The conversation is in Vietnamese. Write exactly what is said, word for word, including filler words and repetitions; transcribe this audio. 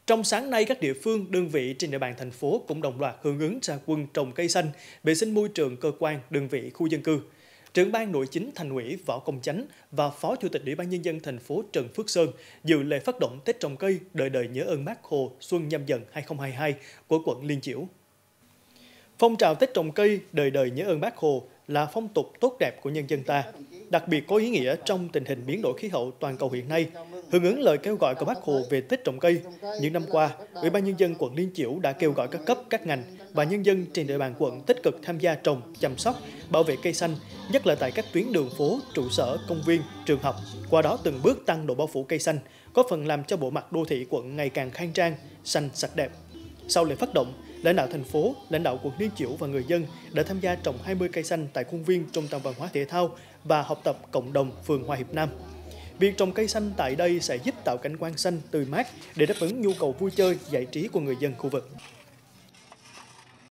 Trong sáng nay, các địa phương, đơn vị trên địa bàn thành phố cũng đồng loạt hưởng ứng ra quân trồng cây xanh, vệ sinh môi trường cơ quan, đơn vị, khu dân cư. Trưởng ban Nội chính Thành ủy Võ Công Chánh và Phó Chủ tịch Ủy ban Nhân dân thành phố Trần Phước Sơn dự lễ phát động Tết trồng cây đời đời nhớ ơn Bác Hồ Xuân Nhâm Dần hai không hai hai của quận Liên Chiểu. Phong trào Tết trồng cây đời đời nhớ ơn Bác Hồ là phong tục tốt đẹp của nhân dân ta, đặc biệt có ý nghĩa trong tình hình biến đổi khí hậu toàn cầu hiện nay. Hưởng ứng lời kêu gọi của Bác Hồ về Tết trồng cây, những năm qua, Ủy ban Nhân dân quận Liên Chiểu đã kêu gọi các cấp, các ngành và nhân dân trên địa bàn quận tích cực tham gia trồng, chăm sóc, bảo vệ cây xanh, nhất là tại các tuyến đường phố, trụ sở, công viên, trường học, qua đó từng bước tăng độ bao phủ cây xanh, có phần làm cho bộ mặt đô thị quận ngày càng khang trang, xanh, sạch đẹp. Sau lễ phát động, lãnh đạo thành phố, lãnh đạo quận Liên Chiểu và người dân đã tham gia trồng hai mươi cây xanh tại khuôn viên Trung tâm Văn hóa Thể thao và học tập cộng đồng phường Hòa Hiệp Nam. Việc trồng cây xanh tại đây sẽ giúp tạo cảnh quan xanh tươi mát để đáp ứng nhu cầu vui chơi, giải trí của người dân khu vực.